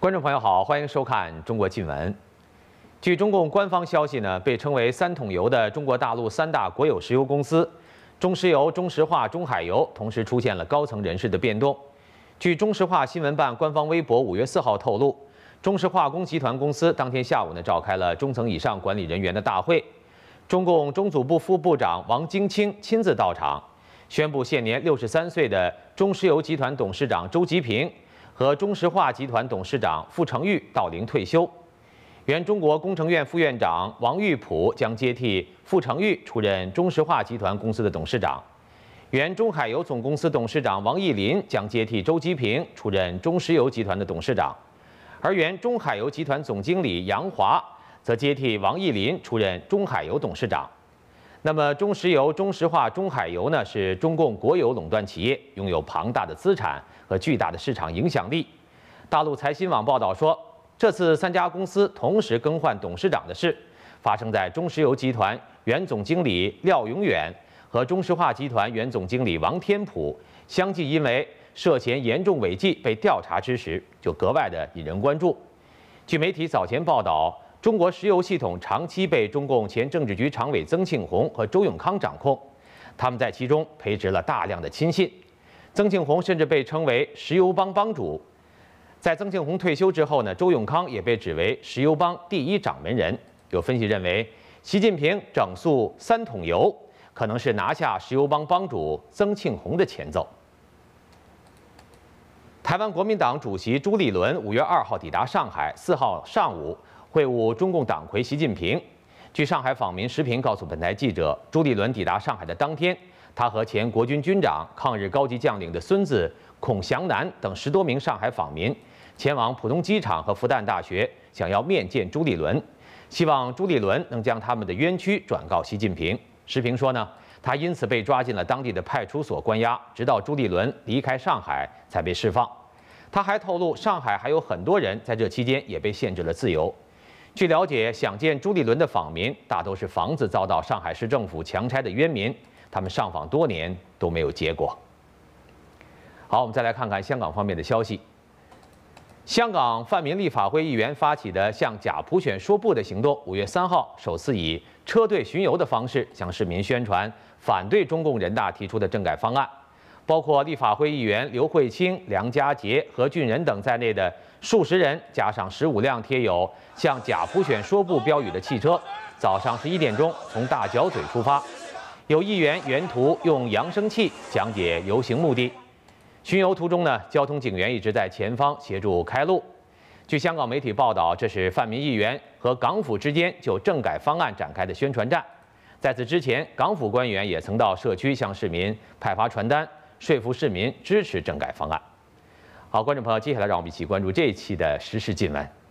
观众朋友好，欢迎收看《中国新闻》。据中共官方消息呢，被称为“三桶油”的中国大陆三大国有石油公司中石油、中石化、中海油同时出现了高层人事的变动。据中石化新闻办官方微博5月4号透露，中石化工集团公司当天下午召开了中层以上管理人员的大会，中共中组部副部长王京清亲自到场，宣布现年63岁的中石油集团董事长周吉平和中石化集团董事长傅成玉到龄退休。原中国工程院副院长王玉普将接替傅成玉出任中石化集团公司的董事长。原中海油总公司董事长王逸林将接替周吉平出任中石油集团的董事长，而原中海油集团总经理杨华则接替王逸林出任中海油董事长。那么，中石油、中石化、中海油呢，是中共国有垄断企业，拥有庞大的资产和巨大的市场影响力。大陆财新网报道说，这次3家公司同时更换董事长的事，发生在中石油集团原总经理廖永远和中石化集团原总经理王天普相继因为涉嫌严重违纪被调查之时，就格外的引人关注。据媒体早前报道，中国石油系统长期被中共前政治局常委曾庆红和周永康掌控，他们在其中培植了大量的亲信。曾庆红甚至被称为石油帮帮主。在曾庆红退休之后呢，周永康也被指为石油帮第一掌门人。有分析认为，习近平整肃3桶油，可能是拿下石油帮帮主曾庆红的前奏。台湾国民党主席朱立伦5月2号抵达上海，4号上午会晤中共党魁习近平。据上海访民时评告诉本台记者，朱立伦抵达上海的当天，他和前国军军长、抗日高级将领的孙子孔祥南等10多名上海访民前往浦东机场和复旦大学，想要面见朱立伦，希望朱立伦能将他们的冤屈转告习近平。时评说呢，他因此被抓进了当地的派出所关押，直到朱立伦离开上海才被释放。他还透露，上海还有很多人在这期间也被限制了自由。据了解，想见朱立伦的访民大都是房子遭到上海市政府强拆的冤民，他们上访多年都没有结果。好，我们再来看看香港方面的消息。香港泛民立法会议员发起的向假普选说不的行动，5月3号首次以车队巡游的方式向市民宣传反对中共人大提出的政改方案。包括立法会议员刘慧卿、梁家杰、何俊仁等在内的数十人，加上15辆贴有向假普选说不标语的汽车，早上11点钟从大角咀出发。有议员沿途用扬声器讲解游行目的。巡游途中呢，交通警员一直在前方协助开路。据香港媒体报道，这是泛民议员和港府之间就政改方案展开的宣传战。在此之前，港府官员也曾到社区向市民派发传单，说服市民支持政改方案。好，观众朋友，接下来让我们一起关注这一期的时事新闻。